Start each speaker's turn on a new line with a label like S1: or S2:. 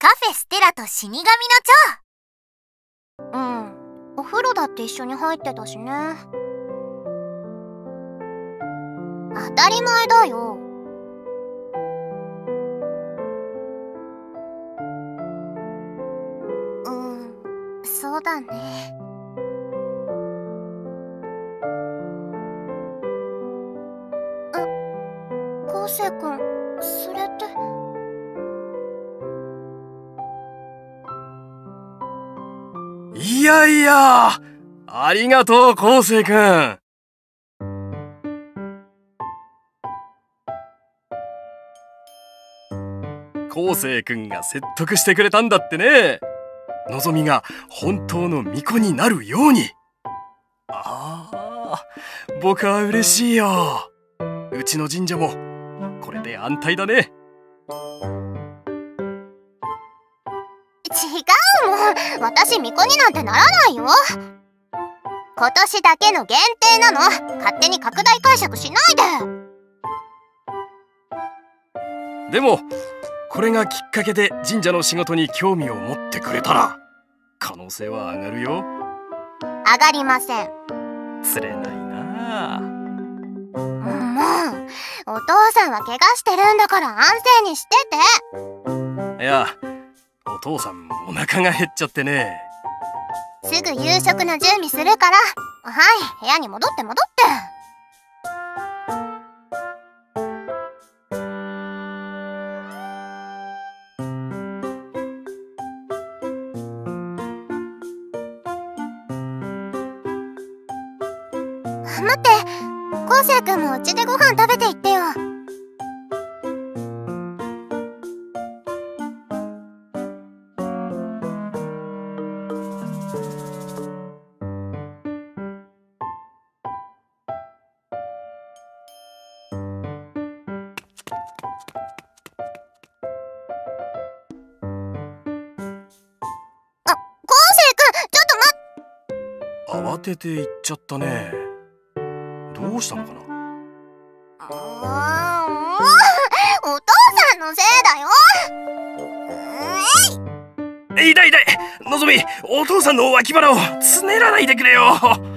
S1: カフェステラと死神の蝶。お風呂だって一緒に入ってたしね。当たり前だよ。そうだね。昴生君、それって。
S2: いやいや、ありがとう昴生君。昴生君が説得してくれたんだってね。のぞみが本当の巫女になるように。ああ、僕は嬉しいよ。うちの神社もこれで安泰だね。
S1: 違うもん、私巫女になんてならないよ。今年だけの限定なの。勝手に拡大解釈しないで。
S2: でもこれがきっかけで神社の仕事に興味を持ってくれたら可能性は上がるよ。
S1: 上がりません。
S2: 釣れないなあ。
S1: もうお父さんは怪我してるんだから安静にして
S2: て。いや、お父さんお腹が減っちゃってね。
S1: すぐ夕食の準備するから。はい、部屋に戻って。待って、昴生君もうちでご飯食べていってよ。
S2: 慌てて行っちゃったね。どうしたのかな。
S1: お父さんのせいだよ。
S2: 痛い。のぞみ、お父さんの脇腹をつねらないでくれよ。